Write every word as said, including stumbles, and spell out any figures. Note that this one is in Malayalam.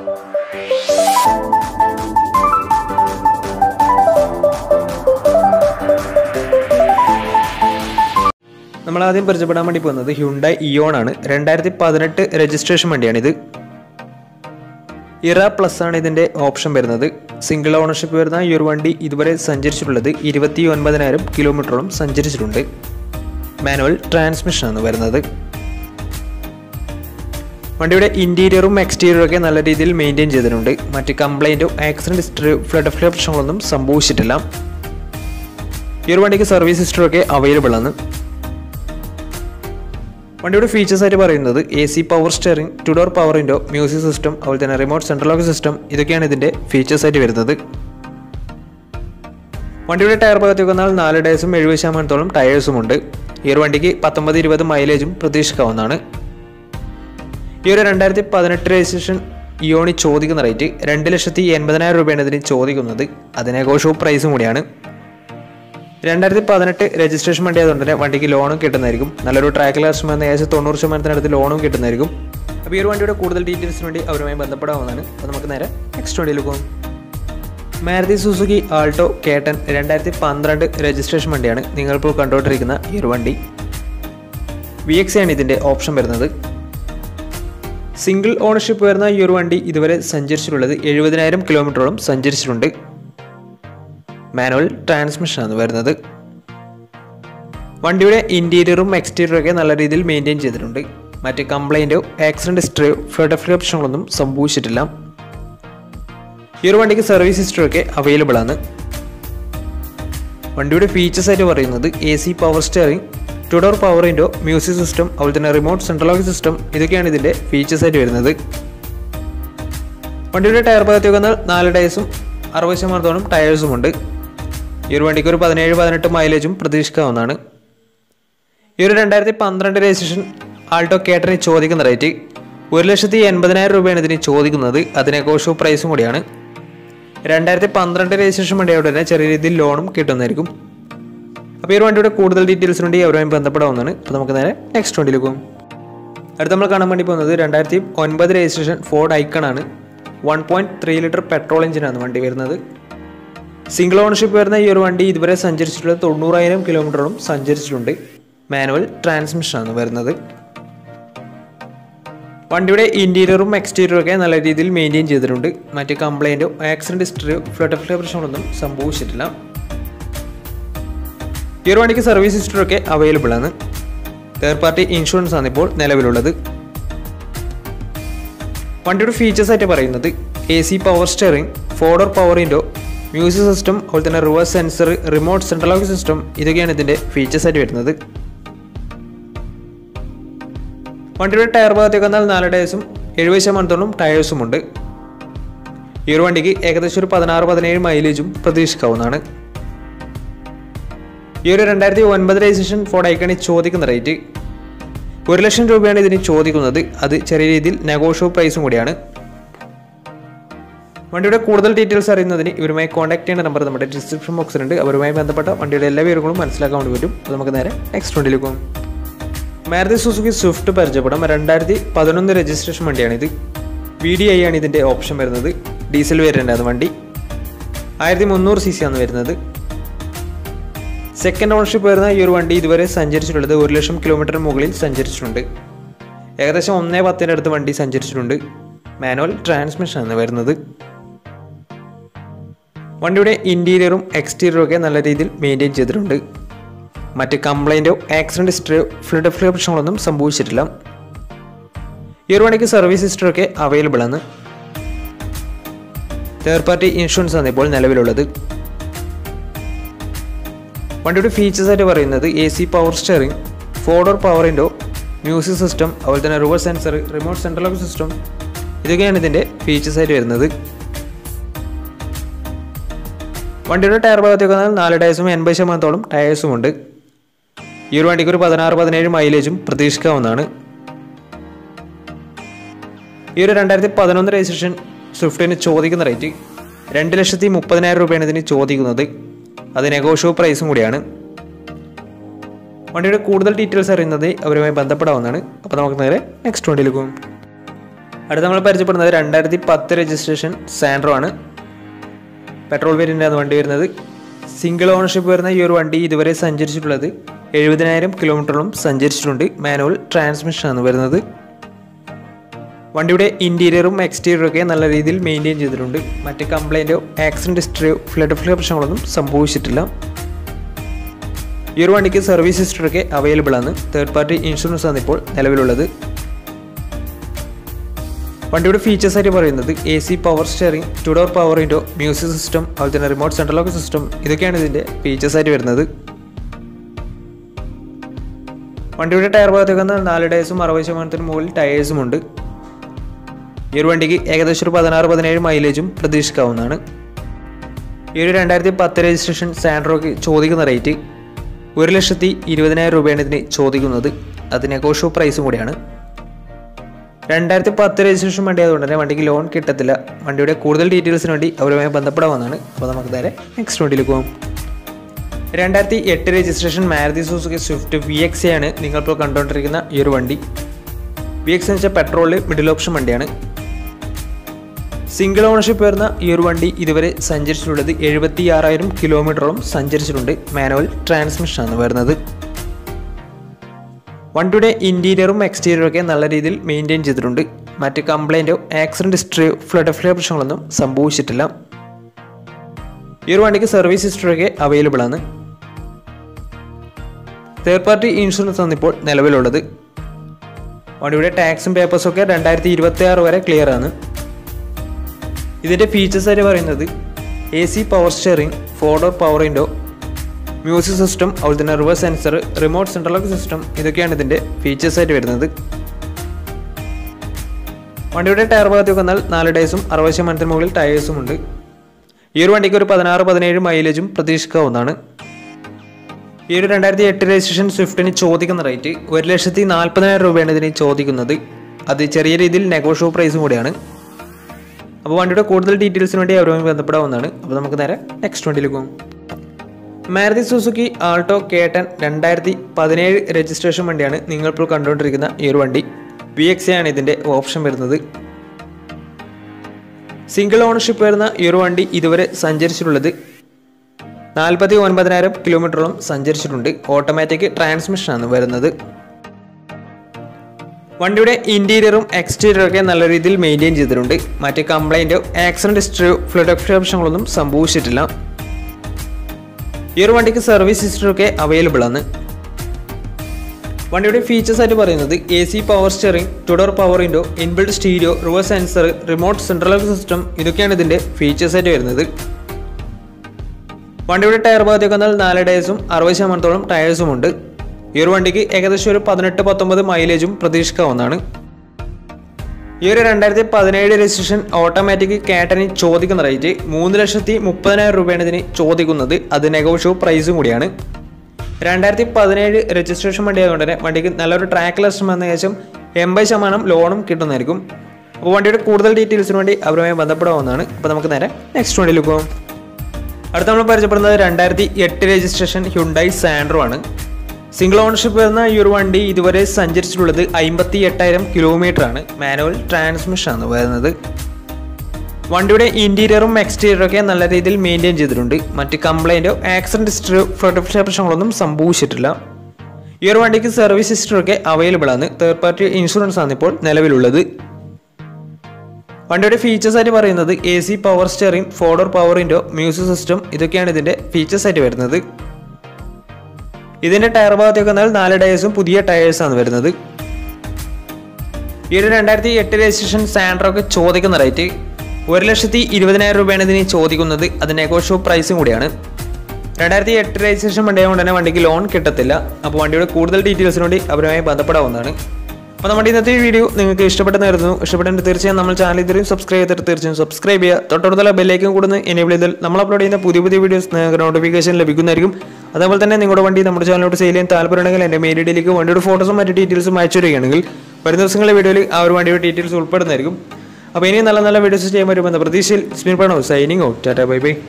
നമ്മൾ ആദ്യം പരിചയപ്പെടാൻ വേണ്ടി പോകുന്നത് ഹ്യുണ്ടായി ഇയോൺ ആണ്. രണ്ടായിരത്തി പതിനെട്ട് രജിസ്ട്രേഷൻ വണ്ടിയാണിത്. ഇറ പ്ലസ് ആണ് ഇതിൻ്റെ ഓപ്ഷൻ വരുന്നത്. സിംഗിൾ ഓണർഷിപ്പ് വരുന്ന ഈ ഒരു വണ്ടി ഇതുവരെ സഞ്ചരിച്ചിട്ടുള്ളത് ഇരുപത്തി ഒൻപതിനായിരം കിലോമീറ്ററോളം സഞ്ചരിച്ചിട്ടുണ്ട്. മാനുവൽ ട്രാൻസ്മിഷനാണ് വരുന്നത്. വണ്ടിയുടെ ഇൻറ്റീരിയറും എക്സ്റ്റീരിയറും ഒക്കെ നല്ല രീതിയിൽ മെയിൻറ്റെയിൻ ചെയ്തിട്ടുണ്ട്. മറ്റ് കംപ്ലൈൻറ്റോ ആക്സിഡൻറ്റ് ഹിസ്റ്ററിയോ ഫ്ലഡ് ഫ്ലഡ് പ്രശ്നങ്ങളൊന്നും സംഭവിച്ചിട്ടില്ല. ഈ ഒരു വണ്ടിക്ക് സർവീസ് ഹിസ്റ്ററൊക്കെ അവൈലബിൾ ആണ്. വണ്ടിയുടെ ഫീച്ചേഴ്സ് ആയിട്ട് പറയുന്നത് A C power steering, two door power window, music system, അതുപോലെ തന്നെ റിമോട്ട് സെൻട്രൽ ലോക്ക് സിസ്റ്റം, ഇതൊക്കെയാണ് ഇതിൻ്റെ ഫീച്ചേഴ്സ് ആയിട്ട് വരുന്നത്. വണ്ടിയുടെ ടയർ ഭാഗത്തേക്ക് വന്നാൽ നാല് ടയേഴ്സും എഴുപത് ശതമാനത്തോളം ടയേഴ്സും ഉണ്ട്. ഈ ഒരു വണ്ടിക്ക് പത്തൊമ്പത് ഇരുപത് മൈലേജും പ്രതീക്ഷിക്കാവുന്നതാണ്. ഈ ഒരു രണ്ടായിരത്തി പതിനെട്ട് രജിസ്ട്രേഷൻ ഇയോണി ചോദിക്കുന്ന റേറ്റ് രണ്ട് ലക്ഷത്തി എൺപതിനായിരം രൂപയാണ് ഇതിന് ചോദിക്കുന്നത്. അതിനെഘോഷവും പ്രൈസും കൂടിയാണ്. രണ്ടായിരത്തി പതിനെട്ട് രജിസ്ട്രേഷൻ വണ്ടി ആയതുകൊണ്ട് തന്നെ വണ്ടിക്ക് ലോണും കിട്ടുന്നതായിരിക്കും. നല്ലൊരു ട്രാക്ക് ലാസ്റ്റ് ഏകദേശം തൊണ്ണൂറ് ശതമാനത്തിനടുത്ത് ലോണും കിട്ടുന്നതായിരിക്കും. അപ്പോൾ ഈ ഒരു വണ്ടിയുടെ കൂടുതൽ ഡീറ്റെയിൽസിന് വേണ്ടി അവരുമായി ബന്ധപ്പെടാവുന്നതാണ്. അപ്പോൾ നമുക്ക് നേരെ നെക്സ്റ്റ് വണ്ടിയിൽ പോകും. Maruti Suzuki Alto K ten രണ്ടായിരത്തി പന്ത്രണ്ട് രജിസ്ട്രേഷൻ വണ്ടിയാണ് നിങ്ങളിപ്പോൾ കണ്ടുകൊണ്ടിരിക്കുന്ന ഈ ഒരു വണ്ടി. വി എക്സ് ആണ് ഇതിൻ്റെ ഓപ്ഷൻ വരുന്നത്. സിംഗിൾ ഓണർഷിപ്പ് വരുന്ന ഈ ഒരു വണ്ടി ഇതുവരെ സഞ്ചരിച്ചിട്ടുള്ളത് എഴുപതിനായിരം കിലോമീറ്ററോളം സഞ്ചരിച്ചിട്ടുണ്ട്. മാനുവൽ ട്രാൻസ്മിഷനാണ് വരുന്നത്. വണ്ടിയുടെ ഇൻറ്റീരിയറും എക്സ്റ്റീരിയറും ഒക്കെ നല്ല രീതിയിൽ മെയിൻറ്റെയിൻ ചെയ്തിട്ടുണ്ട്. മറ്റ് കംപ്ലൈൻറ്റോ ആക്സിഡൻറ്റ് ഹിസ്റ്ററിയോ ഫ്ലഡ് ഫ്ലഡ് പ്രശ്നങ്ങളൊന്നും സംഭവിച്ചിട്ടില്ല. ഈ ഒരു വണ്ടിക്ക് സർവീസ് ഹിസ്റ്ററൊക്കെ അവൈലബിൾ ആണ്. വണ്ടിയുടെ ഫീച്ചേഴ്സ് ആയിട്ട് പറയുന്നത് A C power steering, two door power window, music system, അതുപോലെ തന്നെ റിമോട്ട് സെൻട്രൽ ലോക്ക് സിസ്റ്റം, ഇതൊക്കെയാണ് ഇതിൻ്റെ ഫീച്ചേഴ്സ് ആയിട്ട് വരുന്നത്. വണ്ടിയുടെ ടയർ ഭാഗത്തേക്ക് വന്നാൽ നാല് ടയേഴ്സും അറുപത് ശതമാനത്തോളം ടയേഴ്സും ഉണ്ട്. ഈ ഒരു വണ്ടിക്ക് ഒരു പതിനേഴ് പതിനെട്ട് മൈലേജും പ്രതീക്ഷിക്കാവുന്നതാണ്. ഈ ഒരു രണ്ടായിരത്തി പന്ത്രണ്ട് രജിസ്ട്രേഷൻ ആൾട്ടോ കെ ടെൻ ചോദിക്കുന്ന റേറ്റ് ഒരു ലക്ഷത്തി എൺപതിനായിരം രൂപയാണ് ഇതിന് ചോദിക്കുന്നത്. അതിനെഘോഷവും പ്രൈസും കൂടിയാണ്. രണ്ടായിരത്തി പന്ത്രണ്ട് രജിസ്ട്രേഷൻ വണ്ടിയോടെ തന്നെ ചെറിയ രീതിയിൽ ലോണും കിട്ടുന്നതായിരിക്കും. അപ്പോൾ ഈ ഒരു വണ്ടിയുടെ കൂടുതൽ ഡീറ്റെയിൽസിന് വേണ്ടി അവരുമായി ബന്ധപ്പെടാവുന്നതാണ്. അപ്പോൾ നമുക്ക് നേരെ നെക്സ്റ്റ് വണ്ടിയിൽ പോകും. അടുത്ത് നമ്മൾ കാണാൻ വേണ്ടി പോകുന്നത് രണ്ടായിരത്തി ഒൻപത് രജിസ്ട്രേഷൻ ഫോർഡ് ഐക്കൺ ആണ്. One point three litre petrol എഞ്ചിനാണ് വണ്ടി വരുന്നത്. സിംഗിൾ ഓണർഷിപ്പ് വരുന്ന ഈ ഒരു വണ്ടി ഇതുവരെ സഞ്ചരിച്ചിട്ടുള്ളത് തൊണ്ണൂറായിരം കിലോമീറ്ററോളം സഞ്ചരിച്ചിട്ടുണ്ട്. മാനുവൽ ട്രാൻസ്മിഷനാണ് വരുന്നത്. വണ്ടിയുടെ ഇൻറ്റീരിയറും എക്സ്റ്റീരിയറും ഒക്കെ നല്ല രീതിയിൽ മെയിൻറ്റെയിൻ ചെയ്തിട്ടുണ്ട്. മറ്റ് കംപ്ലൈൻറ്റോ ആക്സിഡൻറ്റ് ഹിസ്റ്ററിയോ ഫ്ലഡ് ഫ്ലഡ് പ്രശ്നങ്ങളൊന്നും സംഭവിച്ചിട്ടില്ല. ഈ ഒരു വണ്ടിക്ക് സർവീസ് ഹിസ്റ്ററൊക്കെ അവൈലബിൾ ആണ്. തേർഡ് പാർട്ടി ഇൻഷുറൻസ് ആണ് ഇപ്പോൾ നിലവിലുള്ളത്. വണ്ടിയുടെ ഫീച്ചേഴ്സ് ആയിട്ട് പറയുന്നത് A C power steering, four door power window, music system, അതുപോലെ തന്നെ reverse sensor, remote central lock system, ഇതൊക്കെയാണ് ഇതിൻ്റെ ഫീച്ചേഴ്സ് ആയിട്ട് വരുന്നത്. വണ്ടിയുടെ ടയർ ഭാഗത്തേക്ക് വന്നാൽ നാല് ടയേഴ്സും എഴുപത് ശതമാനത്തോളം ടയേഴ്സും ഉണ്ട്. ഈ ഒരു വണ്ടിക്ക് ഏകദേശം ഒരു പതിനാറ് പതിനേഴ് മൈലേജും പ്രതീക്ഷിക്കാവുന്നതാണ്. ഈ ഒരു രണ്ടായിരത്തി ഒൻപത് രജിസ്ട്രേഷൻ ഫോർഡ് ഐക്കണിൽ ചോദിക്കുന്ന റേറ്റ് ഒരു ലക്ഷം രൂപയാണ് ഇതിന് ചോദിക്കുന്നത്. അത് ചെറിയ രീതിയിൽ നെഗോഷ്യബിൾ പ്രൈസും കൂടിയാണ്. വണ്ടിയുടെ കൂടുതൽ ഡീറ്റെയിൽസ് അറിയുന്നതിന് ഇവരുമായി കോൺടാക്ട് ചെയ്യേണ്ട നമ്പർ നമ്മുടെ ഡിസ്ക്രിപ്ഷൻ ബോക്സിലുണ്ട്. അവരുമായി ബന്ധപ്പെട്ട വണ്ടിയുടെ എല്ലാ വിവരങ്ങളും മനസ്സിലാക്കാൻ വേണ്ടി പറ്റും. അപ്പോൾ നമുക്ക് നേരെ നെക്സ്റ്റ് വണ്ടിയിലേക്ക് പോകും. മാരുതി സുസുക്കി സ്വിഫ്റ്റ് പരിചയപ്പെടാം. രണ്ടായിരത്തി പതിനൊന്ന് രജിസ്ട്രേഷൻ വണ്ടിയാണിത്. വി ഡി ഐ ആണ് ഇതിൻ്റെ ഓപ്ഷൻ വരുന്നത്. ഡീസൽ വേരിയൻ്റാണ് വണ്ടി. ആയിരത്തി മുന്നൂറ് സി സി ആണ് വരുന്നത്. സെക്കൻഡ് ഓണർഷിപ്പ് വരുന്ന ഈ ഒരു വണ്ടി ഇതുവരെ സഞ്ചരിച്ചിട്ടുള്ളത് ഒരു ലക്ഷം കിലോമീറ്ററിന് മുകളിൽ സഞ്ചരിച്ചിട്ടുണ്ട്. ഏകദേശം ഒന്നേ പത്തിൻ്റെ അടുത്ത് വണ്ടി സഞ്ചരിച്ചിട്ടുണ്ട്. മാനുവൽ ട്രാൻസ്മിഷനാണ് വരുന്നത്. വണ്ടിയുടെ ഇൻറ്റീരിയറും എക്സ്റ്റീരിയറും ഒക്കെ നല്ല രീതിയിൽ മെയിൻറ്റെയിൻ ചെയ്തിട്ടുണ്ട്. മറ്റ് കംപ്ലൈൻറ്റോ ആക്സിഡൻറ്റ് ഹിസ്റ്ററിയോ ഫ്ലഡ് ഫ്ലഡ് പ്രശ്നങ്ങളൊന്നും സംഭവിച്ചിട്ടില്ല. ഈ ഒരു വണ്ടിക്ക് സർവീസ് ഹിസ്റ്ററൊക്കെ അവൈലബിൾ ആണ്. തേർഡ് പാർട്ടി ഇൻഷുറൻസ് ആണ് ഇപ്പോൾ നിലവിലുള്ളത്. വണ്ടിയുടെ ഫീച്ചേഴ്സ് ആയിട്ട് പറയുന്നത് A C power steering, four door power window, music system, അതുപോലെ തന്നെ reverse sensor, remote central lock system, ഇതൊക്കെയാണ് ഇതിൻ്റെ ഫീച്ചേഴ്സ് ആയിട്ട് വരുന്നത്. വണ്ടിയുടെ ടയർ ഭാഗത്തേക്ക് വന്നാൽ നാല് ടയേഴ്സും എൺപത് ശതമാനത്തോളം ടയേഴ്സും ഉണ്ട്. ഈ ഒരു വണ്ടിക്ക് ഒരു പതിനാറ് പതിനേഴ് മൈലേജും പ്രതീക്ഷിക്കാവുന്നതാണ്. ഈ ഒരു രണ്ടായിരത്തി പതിനൊന്ന് രജിസ്ട്രേഷൻ സ്വിഫ്റ്റിന് ചോദിക്കുന്ന റേറ്റ് രണ്ട് ലക്ഷത്തി മുപ്പതിനായിരം രൂപയാണ് ഇതിന് ചോദിക്കുന്നത്. അത് നെഗോഷ്യബിൾ പ്രൈസും കൂടിയാണ്. വണ്ടിയുടെ കൂടുതൽ ഡീറ്റെയിൽസ് അറിയുന്നത് അവരുമായി ബന്ധപ്പെടാവുന്നതാണ്. അപ്പോൾ നമുക്ക് നേരെ നെക്സ്റ്റ് വണ്ടിയിൽ പോകും. അടുത്ത നമ്മൾ പരിചയപ്പെടുന്നത് രണ്ടായിരത്തി പത്ത് രജിസ്ട്രേഷൻ സാൻഡ്രോ ആണ്. പെട്രോൾ വേരിയൻ്റാണ് വണ്ടി വരുന്നത്. സിംഗിൾ ഓണർഷിപ്പ് വരുന്ന ഈ ഒരു വണ്ടി ഇതുവരെ സഞ്ചരിച്ചിട്ടുള്ളത് എഴുപതിനായിരം കിലോമീറ്ററോളം സഞ്ചരിച്ചിട്ടുണ്ട്. മാനുവൽ ട്രാൻസ്മിഷനാണ് വരുന്നത്. വണ്ടിയുടെ ഇൻറ്റീരിയറും എക്സ്റ്റീരിയറും ഒക്കെ നല്ല രീതിയിൽ മെയിൻറ്റെയിൻ ചെയ്തിട്ടുണ്ട്. മറ്റ് കംപ്ലൈൻറ്റോ ആക്സിഡൻറ്റ് ഹിസ്റ്ററിയോ ഫ്ലഡ് ഫ്ലഡ് പ്രശ്നങ്ങളൊന്നും സംഭവിച്ചിട്ടില്ല. ഈ ഒരു വണ്ടിക്ക് സർവീസ് ഹിസ്റ്ററി ഒക്കെ അവൈലബിൾ ആണ്. തേർഡ് പാർട്ടി ഇൻഷുറൻസ് ആണ് ഇപ്പോൾ നിലവിലുള്ളത്. വണ്ടിയുടെ ഫീച്ചേഴ്സ് ആയിട്ട് പറയുന്നത് A C power steering, two door power window, music system, അതുപോലെ തന്നെ റിമോട്ട് സെൻട്രൽ ലോക്ക് സിസ്റ്റം, ഇതൊക്കെയാണ് ഇതിൻ്റെ ഫീച്ചേഴ്സ് ആയിട്ട് വരുന്നത്. വണ്ടിയുടെ ടയർ ഭാഗത്തേക്ക് വന്നാൽ നാല് ടയേഴ്സും അറുപത് ശതമാനത്തിന് മുകളിൽ ടയേഴ്സും ഉണ്ട്. ഈ ഒരു വണ്ടിക്ക് ഏകദേശം ഒരു പതിനാറ് പതിനേഴ് മൈലേജും പ്രതീക്ഷിക്കാവുന്നതാണ്. ഈ ഒരു രണ്ടായിരത്തി പത്ത് രജിസ്ട്രേഷൻ സാൻഡ്രോക്ക് ചോദിക്കുന്ന റേറ്റ് ഒരു ലക്ഷത്തി ഇരുപതിനായിരം രൂപയാണ് ഇതിന് ചോദിക്കുന്നത്. അത് നെഗോഷ്യബിൾ പ്രൈസും കൂടിയാണ്. രണ്ടായിരത്തി പത്ത് രജിസ്ട്രേഷൻ വണ്ടി ആയതുകൊണ്ട് തന്നെ വണ്ടിക്ക് ലോൺ കിട്ടത്തില്ല. വണ്ടിയുടെ കൂടുതൽ ഡീറ്റെയിൽസിന് വേണ്ടി അവരുമായി ബന്ധപ്പെടാവുന്നതാണ്. അപ്പോൾ നമുക്ക് നേരെ നെക്സ്റ്റ് വണ്ടിയിലേക്ക് പോകാം. രണ്ടായിരത്തി എട്ട് registration Maruti Suzuki Swift V X ആണ് നിങ്ങളിപ്പോൾ കണ്ടുകൊണ്ടിരിക്കുന്ന ഈ ഒരു വണ്ടി. വി എക്സ് എന്ന് വെച്ചാൽ പെട്രോളിൽ മിഡിൽ ഓപ്ഷൻ വണ്ടിയാണ്. സിംഗിൾ ഓണർഷിപ്പ് വരുന്ന ഈ ഒരു വണ്ടി ഇതുവരെ സഞ്ചരിച്ചിട്ടുള്ളത് എഴുപത്തി ആറായിരം കിലോമീറ്ററോളം സഞ്ചരിച്ചിട്ടുണ്ട്. മാനുവൽ ട്രാൻസ്മിഷനാണ് വരുന്നത്. വണ്ടിയുടെ ഇൻറ്റീരിയറും എക്സ്റ്റീരിയറും ഒക്കെ നല്ല രീതിയിൽ മെയിൻറ്റെയിൻ ചെയ്തിട്ടുണ്ട്. മറ്റ് കംപ്ലൈൻറ്റോ ആക്സിഡൻറ്റ് ഹിസ്റ്ററിയോ ഫ്ലഡ് ഫ്ലഡ് പ്രശ്നങ്ങളൊന്നും സംഭവിച്ചിട്ടില്ല. ഈ ഒരു വണ്ടിക്ക് സർവീസ് ഹിസ്റ്ററി ഒക്കെ അവൈലബിൾ ആണ്. തേർഡ് പാർട്ടി ഇൻഷുറൻസ് ആണ് ഇപ്പോൾ നിലവിലുള്ളത്. വണ്ടിയുടെ ടാക്സും പേപ്പേഴ്സും ഒക്കെ രണ്ടായിരത്തി ഇരുപത്തി ആറ് വരെ ക്ലിയർ ആണ്. ഇതിൻ്റെ ഫീച്ചേഴ്സ് ആയിട്ട് പറയുന്നത് A C power steering, four door power window, music system, അതുപോലെ തന്നെ reverse sensor, remote central lock system, ഇതൊക്കെയാണ് ഇതിൻ്റെ ഫീച്ചേഴ്സ് ആയിട്ട് വരുന്നത്. വണ്ടിയുടെ ടയർ ഭാഗത്തേക്ക് വന്നാൽ നാല് ടയേഴ്സും അറുപത് ശതമാനത്തിന് മുകളിൽ ടയേഴ്സും ഉണ്ട്. ഈ ഒരു വണ്ടിക്ക് ഒരു പതിനാറ് പതിനേഴ് മൈലേജും പ്രതീക്ഷിക്കാവുന്നതാണ്. ഈ ഒരു രണ്ടായിരത്തി എട്ട് രജിസ്ട്രേഷൻ സ്വിഫ്റ്റിന് ചോദിക്കുന്ന റേറ്റ് ഒരു ലക്ഷത്തി നാൽപ്പതിനായിരം രൂപയാണ് ഇതിന് ചോദിക്കുന്നത്. അത് ചെറിയ രീതിയിൽ നെഗോഷ്യബിൾ പ്രൈസും കൂടിയാണ്. അപ്പോൾ വണ്ടിയുടെ കൂടുതൽ ഡീറ്റെയിൽസിന് വേണ്ടി അവരുമായി ബന്ധപ്പെടാവുന്നതാണ്. അപ്പോൾ നമുക്ക് നേരെ നെക്സ്റ്റ് വണ്ടിയിലേക്ക് പോകും. Maruti Suzuki Alto K ten രണ്ടായിരത്തി പതിനേഴ് രജിസ്ട്രേഷൻ വണ്ടിയാണ് നിങ്ങളിപ്പോൾ കണ്ടുകൊണ്ടിരിക്കുന്ന ഈ ഒരു വണ്ടി. വി എക്സ് ആണ് ഇതിൻ്റെ ഓപ്ഷൻ വരുന്നത്. സിംഗിൾ ഓണർഷിപ്പ് വരുന്ന ഈ ഒരു വണ്ടി ഇതുവരെ സഞ്ചരിച്ചിട്ടുള്ളത് നാൽപ്പത്തി ഒൻപതിനായിരം കിലോമീറ്ററോളം സഞ്ചരിച്ചിട്ടുണ്ട്. ഓട്ടോമാറ്റിക് ട്രാൻസ്മിഷനാണ് വരുന്നത്. വണ്ടിയുടെ ഇൻറ്റീരിയറും എക്സ്റ്റീരിയറും ഒക്കെ നല്ല രീതിയിൽ മെയിൻറ്റെയിൻ ചെയ്തിട്ടുണ്ട്. മറ്റ് കംപ്ലൈൻറ്റോ ആക്സിഡൻറ്റ് ഹിസ്റ്ററിയോ ഫ്ലഡ് പ്രശ്നങ്ങളൊന്നും സംഭവിച്ചിട്ടില്ല. ഈ ഒരു വണ്ടിക്ക് സർവീസ് ഹിസ്റ്ററി ഒക്കെ അവൈലബിൾ ആണ്. വണ്ടിയുടെ ഫീച്ചേഴ്സ് ആയിട്ട് പറയുന്നത് A C power steering, two door power window, inbuilt stereo, reverse sensor, remote central lock system, ഇതൊക്കെയാണ് ഇതിൻ്റെ ഫീച്ചേഴ്സ് ആയിട്ട് വരുന്നത്. വണ്ടിയുടെ ടയർ ഭാഗത്തേക്ക് വന്നാൽ നാല് ടയേഴ്സും അറുപത് ശതമാനത്തോളം ടയേഴ്സും ഉണ്ട്. ഈ ഒരു വണ്ടിക്ക് ഏകദേശം ഒരു പതിനെട്ട് പത്തൊമ്പത് മൈലേജും പ്രതീക്ഷിക്കാവുന്നതാണ്. ഈ ഒരു രണ്ടായിരത്തി പതിനേഴ് രജിസ്ട്രേഷൻ ഓട്ടോമാറ്റിക് കാറ്റന് ചോദിക്കുന്ന റേറ്റ് മൂന്ന് ലക്ഷത്തി മുപ്പതിനായിരം രൂപയാണ് ഇതിന് ചോദിക്കുന്നത്. അത് നെഗോഷ്യബിൾ പ്രൈസും കൂടിയാണ്. രണ്ടായിരത്തി പതിനേഴ് രജിസ്ട്രേഷൻ വണ്ടി ആയതുകൊണ്ട് തന്നെ വണ്ടിക്ക് നല്ലൊരു ട്രാക്ക് ലസ്റ്റം വന്ന ശേഷം എൺപത് ശതമാനം ലോണും കിട്ടുന്നതായിരിക്കും. അപ്പോൾ വണ്ടിയുടെ കൂടുതൽ ഡീറ്റെയിൽസിന് വേണ്ടി അവരുമായി ബന്ധപ്പെടാവുന്നതാണ്. അപ്പോൾ നമുക്ക് നേരെ നെക്സ്റ്റ് വണ്ടിയിൽ പോകും. അടുത്ത നമ്മൾ പരിചയപ്പെടുന്നത് രണ്ടായിരത്തി എട്ട് രജിസ്ട്രേഷൻ ഹ്യുണ്ടായി സാൻഡ്രോ ആണ്. സിംഗിൾ ഓണർഷിപ്പ് വരുന്ന ഈ ഒരു വണ്ടി ഇതുവരെ സഞ്ചരിച്ചിട്ടുള്ളത് അമ്പത്തി എട്ടായിരം കിലോമീറ്റർ ആണ്. മാനുവൽ ട്രാൻസ്മിഷനാണ് വരുന്നത്. വണ്ടിയുടെ ഇൻറ്റീരിയറും എക്സ്റ്റീരിയറും ഒക്കെ നല്ല രീതിയിൽ മെയിൻറ്റെയിൻ ചെയ്തിട്ടുണ്ട്. മറ്റ് കംപ്ലൈൻറ്റോ ആക്സിഡൻറ്റ് ഹിസ്റ്ററിയോ ഫ്ലഡ് പ്രശ്നങ്ങളൊന്നും സംഭവിച്ചിട്ടില്ല. ഈ ഒരു വണ്ടിക്ക് സർവീസ് ഹിസ്റ്ററി ഒക്കെ അവൈലബിൾ ആണ്. തേർഡ് പാർട്ടി ഇൻഷുറൻസ് ആണ് ഇപ്പോൾ നിലവിലുള്ളത്. വണ്ടിയുടെ ഫീച്ചേഴ്സ് ആയിട്ട് പറയുന്നത് A C power steering, four door power window, music system, ഇതൊക്കെയാണ് ഇതിൻ്റെ ഫീച്ചേഴ്സ് ആയിട്ട് വരുന്നത്. ഇതിൻ്റെ ടയർ ഭാഗത്തേക്ക് വന്നാൽ നാല് ടയേഴ്സും പുതിയ ടയേഴ്സാണ് വരുന്നത്. ഈ ഒരു രണ്ടായിരത്തി എട്ട് രജിസ്ട്രേഷൻ സാൻഡ്രോക്ക് ചോദിക്കുന്ന റേറ്റ് ഒരു ലക്ഷത്തി ഇരുപതിനായിരം രൂപയാണ് ഇതിന് ചോദിക്കുന്നത്. അത് നെഗോഷ്യബിൾ പ്രൈസും കൂടിയാണ്. രണ്ടായിരത്തി എട്ട് രജിസ്ട്രേഷൻ വണ്ടി ആയതുകൊണ്ട് തന്നെ വണ്ടിക്ക് ലോൺ കിട്ടത്തില്ല. അപ്പോൾ വണ്ടിയുടെ കൂടുതൽ ഡീറ്റെയിൽസിന് വേണ്ടി അവരുമായി ബന്ധപ്പെടാവുന്നതാണ്. അപ്പോൾ നമ്മുടെ ഇന്നത്തെ വീഡിയോ നിങ്ങൾക്ക് ഇഷ്ടപ്പെട്ടെന്നായിരുന്നു. ഇഷ്ടപ്പെട്ടെങ്കിൽ തീർച്ചയായും നമ്മൾ ചാനൽ ഇതുവരെയും സബ്സ്ക്രൈബ് ചെയ്തിട്ട് തീർച്ചയായും സബ്സ്ക്രൈബ് ചെയ്യുക. തൊട്ടടുത്തുള്ള ബെല്ലൈക്കൻ കൂടുന്ന എനേബിൾ ചെയ്താൽ നമ്മൾ അപ്ലോഡ് ചെയ്യുന്ന പുതിയ പുതിയ വീഡിയോസ് നിങ്ങൾക്ക് നോട്ടിഫിക്കേഷൻ ലഭിക്കുന്നതായിരിക്കും. അതേപോലെ തന്നെ നിങ്ങളുടെ വണ്ടി നമ്മുടെ ചാനലിലോട്ട് സെയിൽ ചെയ്യാൻ താല്പര്യമുണ്ടെങ്കിൽ എൻ്റെ മെയിൽ ഐഡിയിലേക്ക് വണ്ടിയുടെ ഫോട്ടോസും മറ്റു ഡീറ്റെയിൽസും അയച്ചു തരികയാണെങ്കിൽ വരുന്ന ദിവസങ്ങളിലെ വീഡിയോയിൽ ആ ഒരു വണ്ടിയുടെ ഡീറ്റെയിൽസ് ഉൾപ്പെടുന്നതായിരിക്കും. അപ്പോൾ ഇനിയും നല്ല നല്ല വീഡിയോസ് ചെയ്യാൻ പറ്റുമെന്ന പ്രതീക്ഷയിൽ സ്മിൻ Pranav signing out. Tata bye by.